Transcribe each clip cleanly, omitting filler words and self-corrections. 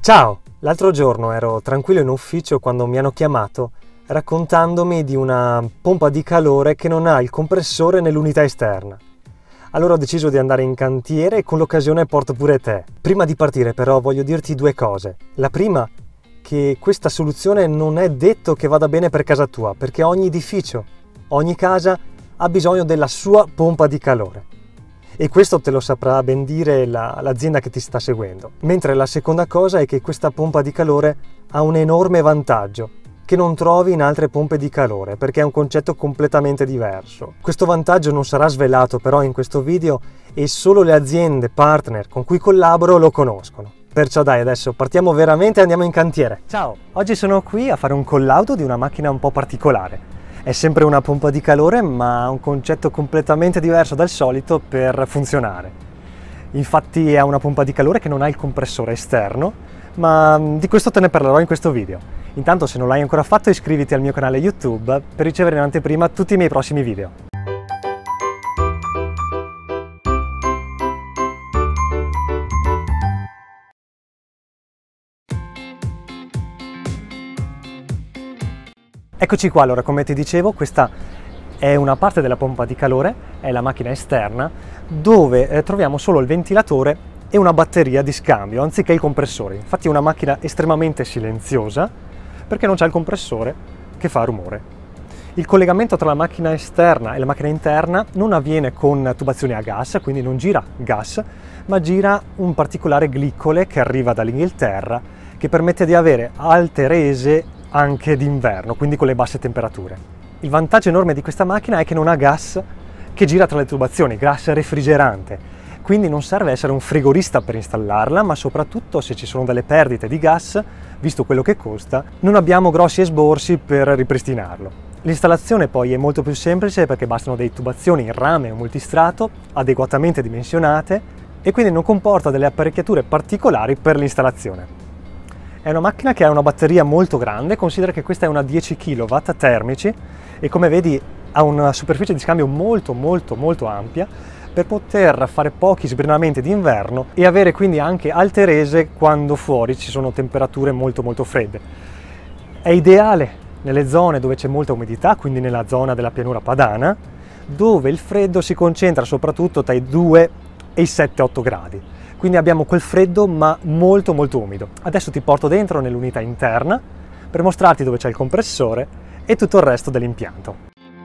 Ciao! L'altro giorno ero tranquillo in ufficio quando mi hanno chiamato raccontandomi di una pompa di calore che non ha il compressore nell'unità esterna. Allora ho deciso di andare in cantiere e con l'occasione porto pure te. Prima di partire però voglio dirti due cose. La prima, che questa soluzione non è detto che vada bene per casa tua, perché ogni edificio, ogni casa ha bisogno della sua pompa di calore. E questo te lo saprà ben dire l'azienda che ti sta seguendo. Mentre la seconda cosa è che questa pompa di calore ha un enorme vantaggio che non trovi in altre pompe di calore, perché è un concetto completamente diverso. Questo vantaggio non sarà svelato però in questo video e solo le aziende partner con cui collaboro lo conoscono. Perciò dai, adesso partiamo veramente e andiamo in cantiere. Ciao! Oggi sono qui a fare un collaudo di una macchina un po' particolare. È sempre una pompa di calore, ma ha un concetto completamente diverso dal solito per funzionare. Infatti è una pompa di calore che non ha il compressore esterno, ma di questo te ne parlerò in questo video. Intanto, se non l'hai ancora fatto, iscriviti al mio canale YouTube per ricevere in anteprima tutti i miei prossimi video. Eccoci qua, allora come ti dicevo questa è una parte della pompa di calore, è la macchina esterna, dove troviamo solo il ventilatore e una batteria di scambio, anziché il compressore. Infatti è una macchina estremamente silenziosa, perché non c'è il compressore che fa rumore. Il collegamento tra la macchina esterna e la macchina interna non avviene con tubazioni a gas, quindi non gira gas, ma gira un particolare glicole che arriva dall'Inghilterra, che permette di avere alte rese anche d'inverno, quindi con le basse temperature. Il vantaggio enorme di questa macchina è che non ha gas che gira tra le tubazioni, gas refrigerante, quindi non serve essere un frigorista per installarla, ma soprattutto se ci sono delle perdite di gas, visto quello che costa, non abbiamo grossi esborsi per ripristinarlo. L'installazione poi è molto più semplice perché bastano delle tubazioni in rame o multistrato adeguatamente dimensionate e quindi non comporta delle apparecchiature particolari per l'installazione. È una macchina che ha una batteria molto grande, considera che questa è una 10 kW termici e come vedi ha una superficie di scambio molto ampia per poter fare pochi sbrinamenti d'inverno e avere quindi anche alte rese quando fuori ci sono temperature molto fredde. È ideale nelle zone dove c'è molta umidità, quindi nella zona della pianura padana, dove il freddo si concentra soprattutto tra i 2 e i 7-8 gradi. Quindi abbiamo quel freddo ma molto umido. Adesso ti porto dentro nell'unità interna per mostrarti dove c'è il compressore e tutto il resto dell'impianto.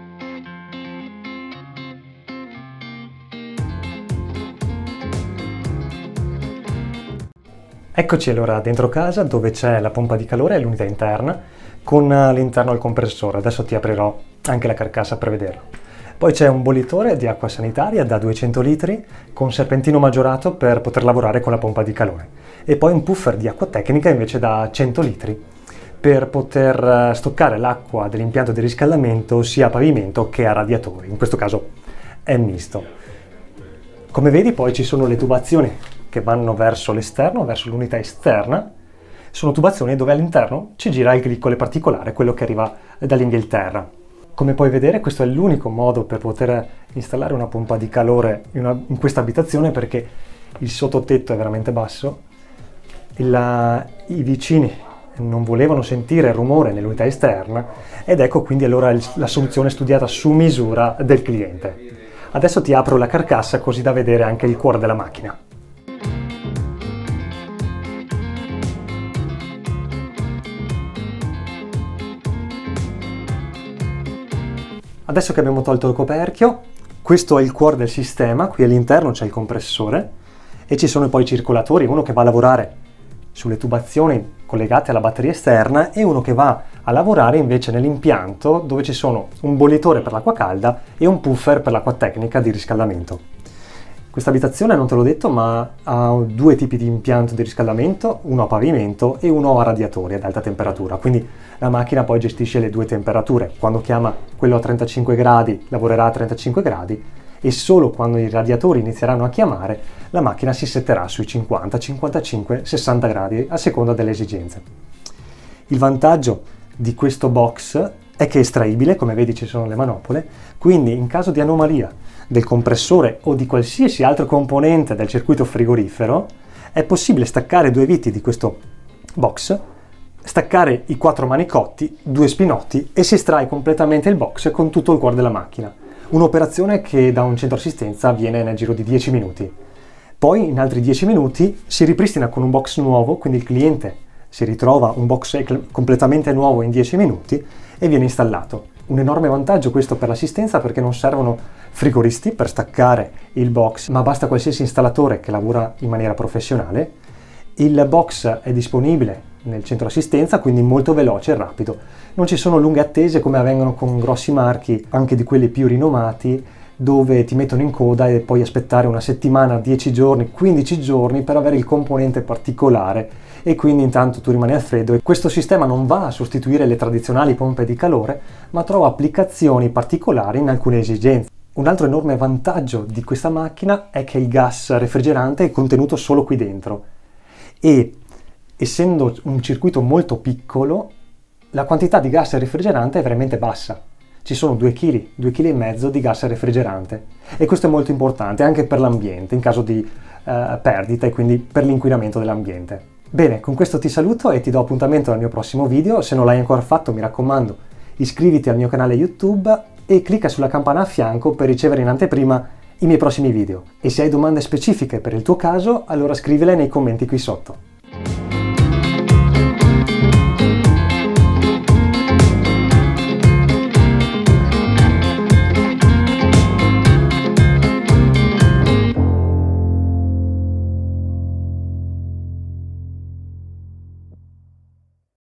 Eccoci allora dentro casa dove c'è la pompa di calore e l'unità interna con all'interno il compressore. Adesso ti aprirò anche la carcassa per vederlo. Poi c'è un bollitore di acqua sanitaria da 200 litri con serpentino maggiorato per poter lavorare con la pompa di calore e poi un puffer di acqua tecnica invece da 100 litri per poter stoccare l'acqua dell'impianto di riscaldamento sia a pavimento che a radiatori, in questo caso è misto. Come vedi poi ci sono le tubazioni che vanno verso l'esterno, verso l'unità esterna. Sono tubazioni dove all'interno ci gira il glicole particolare, quello che arriva dall'Inghilterra. Come puoi vedere questo è l'unico modo per poter installare una pompa di calore in questa abitazione perché il sottotetto è veramente basso, i vicini non volevano sentire il rumore nell'unità esterna ed ecco quindi allora la soluzione studiata su misura del cliente. Adesso ti apro la carcassa così da vedere anche il cuore della macchina. Adesso che abbiamo tolto il coperchio, questo è il cuore del sistema, qui all'interno c'è il compressore e ci sono poi i circolatori, uno che va a lavorare sulle tubazioni collegate alla batteria esterna e uno che va a lavorare invece nell'impianto dove ci sono un bollitore per l'acqua calda e un puffer per l'acqua tecnica di riscaldamento. Questa abitazione, non te l'ho detto, ma ha due tipi di impianto di riscaldamento, uno a pavimento e uno a radiatori ad alta temperatura, quindi la macchina poi gestisce le due temperature. Quando chiama quello a 35 gradi lavorerà a 35 gradi e solo quando i radiatori inizieranno a chiamare la macchina si setterà sui 50, 55, 60 gradi a seconda delle esigenze. Il vantaggio di questo box è che è estraibile, come vedi ci sono le manopole, quindi in caso di anomalia del compressore o di qualsiasi altro componente del circuito frigorifero è possibile staccare due viti di questo box, staccare i 4 manicotti, 2 spinotti e si estrae completamente il box con tutto il cuore della macchina. Un'operazione che da un centro assistenza avviene nel giro di 10 minuti. Poi in altri 10 minuti si ripristina con un box nuovo, quindi il cliente si ritrova un box completamente nuovo in 10 minuti e viene installato. Un enorme vantaggio questo per l'assistenza, perché non servono frigoristi per staccare il box, ma basta qualsiasi installatore che lavora in maniera professionale. Il box è disponibile nel centro assistenza, quindi molto veloce e rapido. Non ci sono lunghe attese come avvengono con grossi marchi, anche di quelli più rinomati, dove ti mettono in coda e puoi aspettare una settimana, 10 giorni, 15 giorni per avere il componente particolare e quindi intanto tu rimani al freddo. E questo sistema non va a sostituire le tradizionali pompe di calore, ma trova applicazioni particolari in alcune esigenze. Un altro enorme vantaggio di questa macchina è che il gas refrigerante è contenuto solo qui dentro e, essendo un circuito molto piccolo, la quantità di gas refrigerante è veramente bassa. Ci sono 2 kg, 2,5 kg di gas refrigerante e questo è molto importante anche per l'ambiente in caso di perdita e quindi per l'inquinamento dell'ambiente. Bene, con questo ti saluto e ti do appuntamento al mio prossimo video. Se non l'hai ancora fatto, mi raccomando, iscriviti al mio canale YouTube e clicca sulla campana a fianco per ricevere in anteprima i miei prossimi video. E se hai domande specifiche per il tuo caso, allora scrivile nei commenti qui sotto.